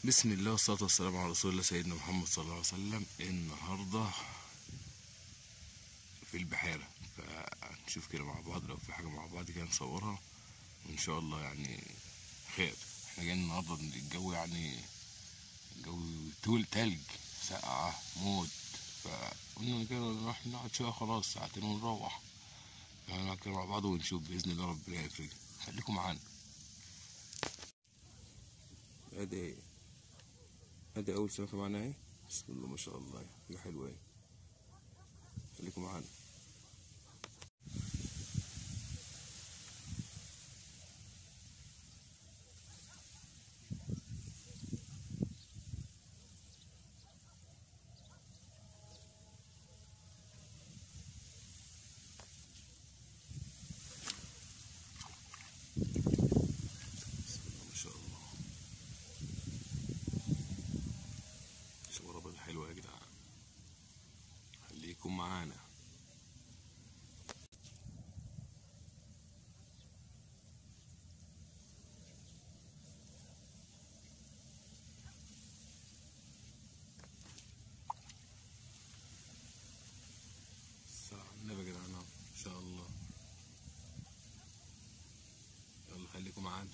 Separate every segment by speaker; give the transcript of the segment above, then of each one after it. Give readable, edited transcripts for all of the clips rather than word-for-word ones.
Speaker 1: بسم الله والصلاة والسلام على رسول الله سيدنا محمد صلى الله عليه وسلم. النهاردة في البحيرة، فهنشوف كده مع بعض لو في حاجة مع بعض كده نصورها وإن شاء الله يعني خير. احنا جايين النهاردة الجو يعني الجو تلج ساقعة موت، فقلنا كده نروح نقعد شوية خلاص ساعتين ونروح. هنقعد كده مع بعض ونشوف بإذن الله ربنا يفرج. خليكم معانا. ادي اول سمكة معانا اهي، بسم الله ما شاء الله، حاجة حلوة اهي. خليكم معانا. بسم الله ما شاء الله، شوربة حلوة يا جدعان. خليكم معانا. السلام على النبي يا جدعان، ان شاء الله. يلا خليكم معانا.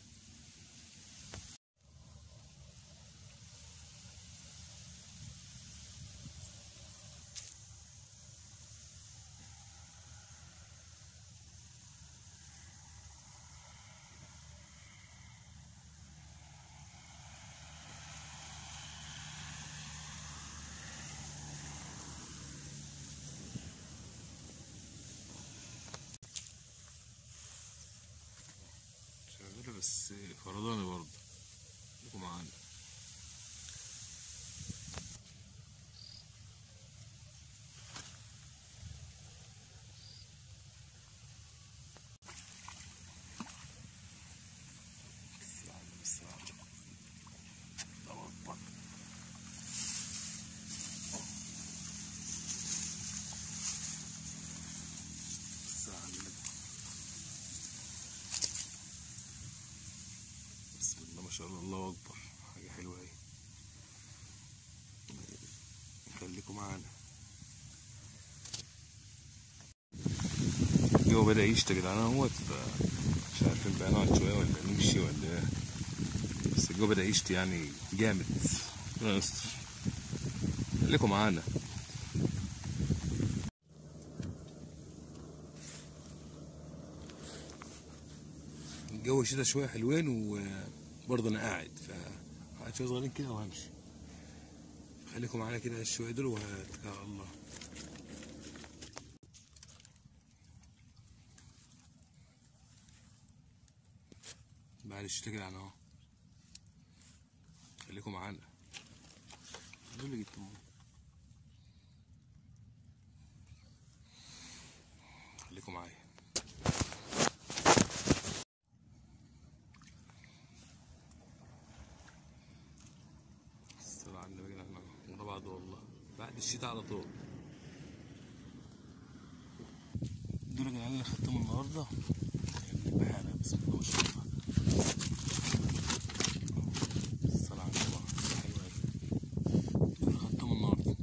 Speaker 1: شغالة بس فرداني برضه. خليكم معانا. بسم الله ما شاء الله، الله اكبر، حاجه حلوه اهي. خليكم معانا. الجو بدأ يشتي يا جدعان اهوت، مش عارفين بقى نقعد شويه ولا نمشي ولا ايه، بس الجو بدأ يشتي يعني جامد. ربنا يستر. خليكم معانا. الجو شتا شويه حلوين، وبرضه انا قاعد شويه صغيرين كده وهمشي. خليكم معانا كده الشويه دول واتكل على الله. بعد الشتا كده اهو. خليكم معانا. دول اللي جبتهم. خليكم معايا. الصلاة على النبي يا جدعان، ورا بعض والله بعد الشتاء على طول. دول يا جدعان اللي خدتهم النهارده من البحيرة. بسم الله ما شاء الله. الصلاة على النبي، حلوة أوي. دول اللي خدتهم النهارده.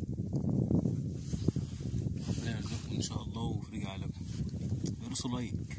Speaker 1: ربنا يرزقكم إن شاء الله ويفرج عليكم. ادوسوا لايك.